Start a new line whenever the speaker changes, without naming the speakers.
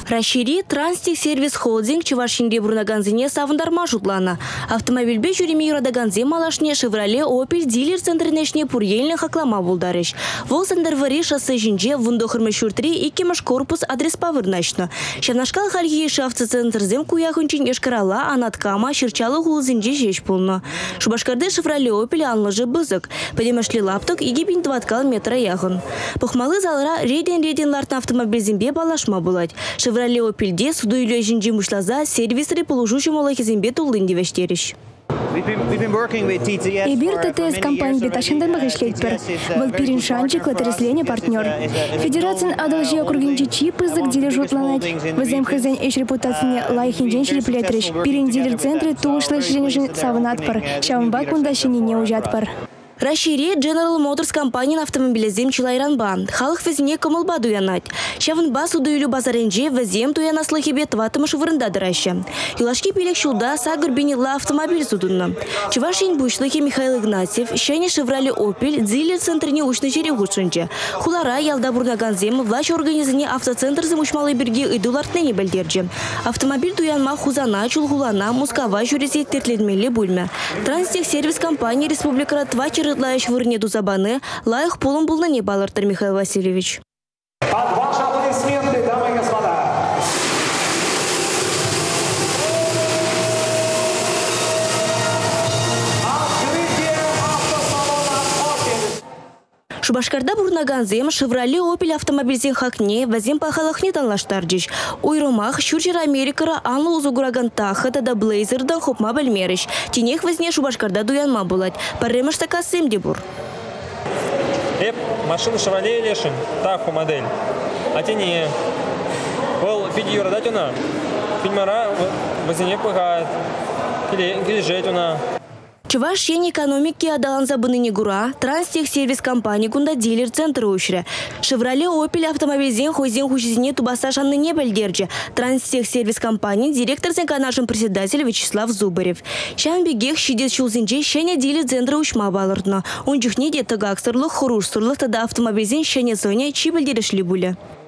Рашири Транстех сервис холдинг Чувашинге бурнаганзине савындар маршрутлана. Автомобильбе жүріме юрадаганзе малашне Шевроле Опель дилер центринешне пурьельны хаклама булдарыш. Вол сандырвари шоссе жинже вундохырмы шуртри икемаш корпус адрес павырнашно. Шавнашкал хальги автоцентрзем куяхунчин ешкарала анаткама ширчалы хулзинже жеш пулно. Шубашкарды Шевроле Опель анлыжы бызык. Подемашли лапток игибин 20 метра яхын. Пухмалы залра рейден лартна автомобильзембе балашма булать. Шевроле Опельде суду үйлі жинжи мушлаза сервисры полужуши молахизембе тулын девештеріш.
Эбир ТТС компания беташында мағышлетпір. Бұл пирин шанчик латереслене партнер. Федерациян адалжи округинчи чипы зак дилер жутланать. Вазем хазен эш репутацияне лайхинжен шереплетриш. Пирин дилер центре тулышлы шренежин савынатпар. Шавынба кундашини не ужатпар.
Рашири General Motors компания автомобилезем чилайранба. Халық везіне кымылба дуянать. Шавынба судуюлю базаренже везем туяна слыхибе тватымыш вырында дыраща. Юлашки пелек шулда сагырбинила автомобиль судунна. Чувашин бушлыхи Михаил Игнатьев, щене Шевроле Опель, дилер центрине учны жере гушынче. Хулара ялда бурнаганзем власть организине автоцентр замушмалы берги идулартны небельдерже. Автомобиль туянма хузана, чулгулана, мускава жюрези тертледмели бульме. Транстех сервис компании Республика Твачер Рыдлаеш вырне дузабаны, лайх полом был на небалартер Михаил Васильевич.
Под ваши аплодисменты, дамы и господа. Открытие автосалона «Опель».
Шубашкарда бурнаганзем Шевроле Опель автомобильзен хакне вазем пахалахне танлаштарджиш. Уйромах Шурчер Америкара анлы узугураган таха тада блейзердан хопма бельмериш. Тинех возне Шубашкарда дуянма булать. Парремаш такасым дебур.
Машина Шевроле лешин, таху модель. А тени был видео дать она. Фильмара возне пыгает. Или жить она.
Чуваш ен экономики адалан забыны гура, Транстех сервис компании кунда дилер центр ушре. Шевроле Опель автомобильзен хозин хучизине тубаса шанны не бельдерджи. Транстех сервис компании директор нашим председатель Вячеслав Зубарев. Шам бегех щидет шулзинче щеня дилер центра ушма балыртно. Он чухне де тагаксырлых, хорушсырлых тада автомобильзен щеня зоня чибельдерешли буля.